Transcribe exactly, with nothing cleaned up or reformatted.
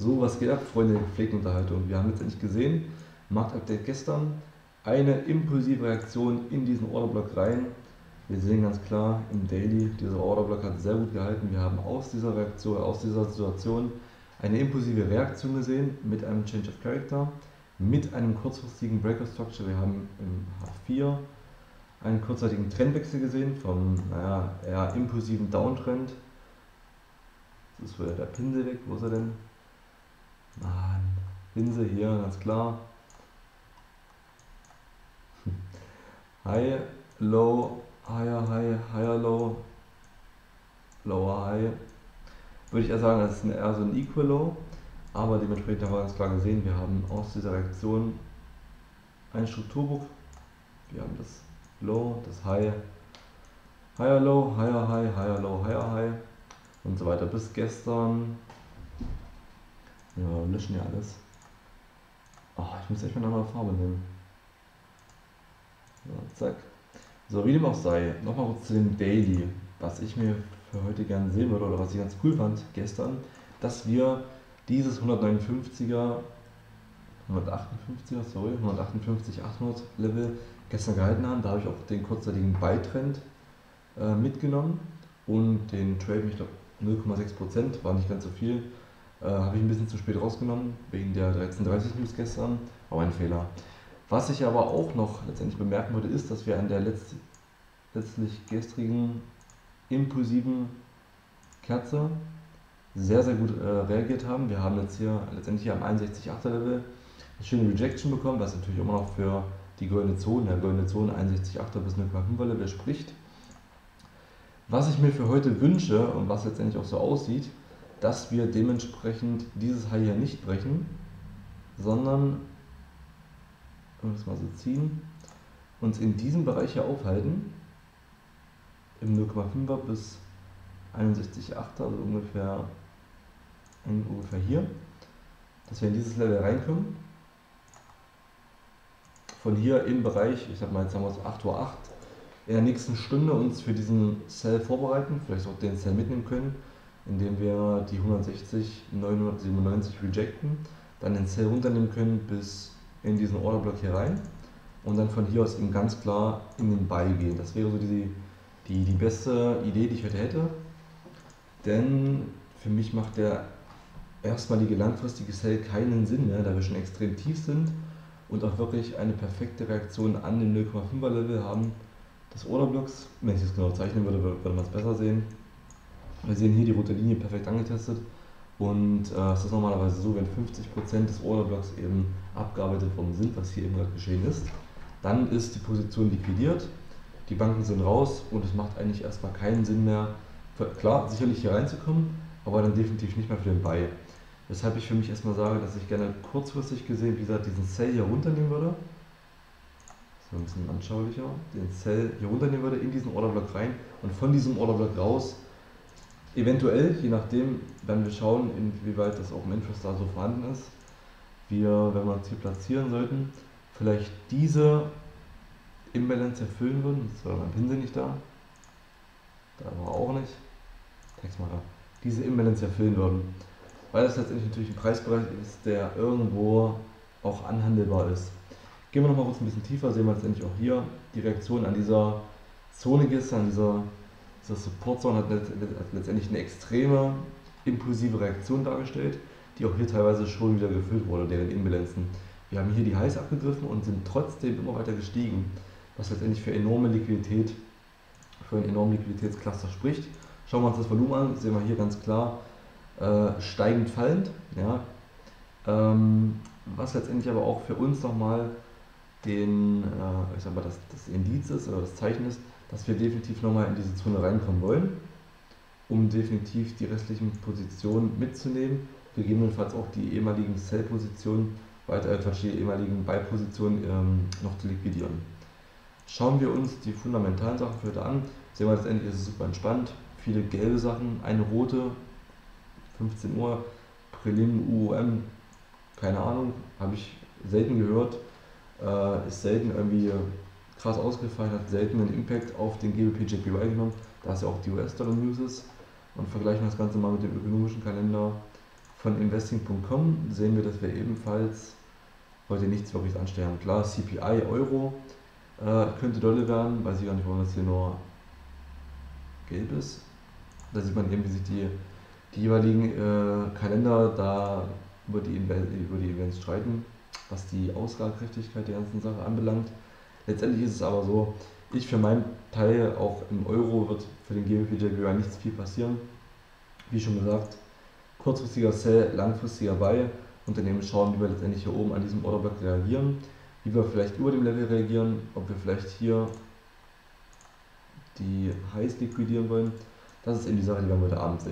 So, was geht ab, Freunde der gepflegten Unterhaltung? Wir haben letztendlich gesehen, Marktupdate gestern, eine impulsive Reaktion in diesen Orderblock rein. Wir sehen ganz klar im Daily, dieser Orderblock hat sehr gut gehalten. Wir haben aus dieser Reaktion, aus dieser Situation eine impulsive Reaktion gesehen mit einem Change of Character, mit einem kurzfristigen Breaker Structure. Wir haben im H vier einen kurzzeitigen Trendwechsel gesehen vom naja, eher impulsiven Downtrend. Das ist wieder der Pinsel weg, wo ist er denn? Mann, Pinsel hier, ganz klar. High, Low, Higher, High, Higher, Low, Lower, High. Würde ich eher sagen, das ist eher so ein Equal Low, aber dementsprechend haben wir ganz klar gesehen, wir haben aus dieser Reaktion einen Strukturbruch. Wir haben das Low, das High, Higher, Low, Higher, High, Higher, Low, Higher, High und so weiter bis gestern. Ja, wir löschen ja alles. Oh, ich muss echt mal eine andere Farbe nehmen. So, zack. So, wie dem auch sei, nochmal kurz zu dem Daily, was ich mir für heute gerne sehen würde oder was ich ganz cool fand gestern, dass wir dieses hundertneunundfünfziger, hundertachtundfünfziger, sorry, hundertachtundfünfzig, achthundert Level gestern gehalten haben. Da habe ich auch den kurzzeitigen Buy-Trend äh, mitgenommen und den Trade, ich glaube null Komma sechs Prozent, war nicht ganz so viel, äh, habe ich ein bisschen zu spät rausgenommen, wegen der dreizehn Uhr dreißig News gestern, aber ein Fehler. Was ich aber auch noch letztendlich bemerken würde, ist, dass wir an der letzt, letztlich gestrigen impulsiven Kerze sehr, sehr gut äh, reagiert haben. Wir haben jetzt hier letztendlich hier am einundsechzig Komma achter Level eine schöne Rejection bekommen, was natürlich immer noch für die goldene Zone, der goldene Zone einundsechzig Komma achter bis null Komma fünfer Level spricht. Was ich mir für heute wünsche und was letztendlich auch so aussieht, dass wir dementsprechend dieses High hier nicht brechen, sondern das mal so ziehen, uns in diesem Bereich hier aufhalten, im null Komma fünfer bis einundsechzig Komma achter, also ungefähr, ungefähr hier, dass wir in dieses Level reinkommen. Von hier im Bereich, ich sag mal jetzt haben wir es acht Uhr acht, in der nächsten Stunde uns für diesen Sell vorbereiten, vielleicht auch den Sell mitnehmen können, indem wir die hundertsechzig, neunhundertsiebenundneunzig rejecten, dann den Sell runternehmen können bis in diesen Orderblock hier rein und dann von hier aus eben ganz klar in den Buy gehen. Das wäre so die, die, die beste Idee, die ich heute hätte, denn für mich macht der erstmalige langfristige Sell keinen Sinn mehr, da wir schon extrem tief sind und auch wirklich eine perfekte Reaktion an dem null Komma fünfer Level haben des Orderblocks. Wenn ich es genau zeichnen würde, würde man es besser sehen. Wir sehen hier die rote Linie perfekt angetestet. Und äh, es ist normalerweise so, wenn fünfzig Prozent des Orderblocks eben abgearbeitet worden sind, was hier eben gerade geschehen ist, dann ist die Position liquidiert, die Banken sind raus und es macht eigentlich erstmal keinen Sinn mehr, für, klar, sicherlich hier reinzukommen, aber dann definitiv nicht mehr für den Buy. Weshalb ich für mich erstmal sage, dass ich gerne kurzfristig gesehen, wie gesagt, diesen Sell hier runternehmen würde, so ein bisschen anschaulicher, den Sell hier runternehmen würde, in diesen Orderblock rein und von diesem Orderblock raus eventuell, je nachdem, werden wir schauen, inwieweit das auch im Interest da so vorhanden ist, wir, wenn wir uns hier platzieren sollten, vielleicht diese Imbalance erfüllen würden. Jetzt war mein Pinsel nicht da, da war auch nicht, Textmarker, diese Imbalance erfüllen würden, weil das letztendlich natürlich ein Preisbereich ist, der irgendwo auch anhandelbar ist. Gehen wir noch mal kurz ein bisschen tiefer, sehen wir letztendlich auch hier die Reaktion an dieser Zone gestern, an dieser Dieser Support-Zone hat letztendlich eine extreme impulsive Reaktion dargestellt, die auch hier teilweise schon wieder gefüllt wurde, deren Imbalanzen. Wir haben hier die Highs abgegriffen und sind trotzdem immer weiter gestiegen, was letztendlich für enorme Liquidität, für einen enormen Liquiditätscluster spricht. Schauen wir uns das Volumen an, sehen wir hier ganz klar äh, steigend fallend. Ja. Ähm, was letztendlich aber auch für uns nochmal den, äh, ich sag mal, das, das Indiz ist oder das Zeichen ist, dass wir definitiv nochmal in diese Zone reinkommen wollen, um definitiv die restlichen Positionen mitzunehmen, gegebenenfalls auch die ehemaligen Sell-Positionen, weiter äh, die ehemaligen Buy-Positionen ähm, noch zu liquidieren. Schauen wir uns die fundamentalen Sachen für heute an, sehen wir letztendlich, ist es super entspannt, viele gelbe Sachen, eine rote, fünfzehn Uhr, Prelim, U O M, keine Ahnung, habe ich selten gehört, äh, ist selten irgendwie krass ausgefallen, hat selten einen Impact auf den G B P J P Y genommen, da es ja auch die U S-Dollar-News ist. Und vergleichen das Ganze mal mit dem ökonomischen Kalender von investing punkt com sehen wir, dass wir ebenfalls heute nichts wirklich anstellen. Klar, C P I Euro äh, könnte dolle werden, weiß ich gar nicht, warum das hier nur gelb ist. Da sieht man eben, wie sich die, die jeweiligen äh, Kalender da über die, über die Events streiten, was die Ausgabekräftigkeit der ganzen Sache anbelangt. Letztendlich ist es aber so, ich für meinen Teil, auch im Euro wird für den G B P J P Y nichts viel passieren. Wie schon gesagt, kurzfristiger Sell, langfristiger Buy und dann eben schauen, wie wir letztendlich hier oben an diesem Orderblock reagieren, wie wir vielleicht über dem Level reagieren, ob wir vielleicht hier die Highs liquidieren wollen. Das ist eben die Sache, die wir heute Abend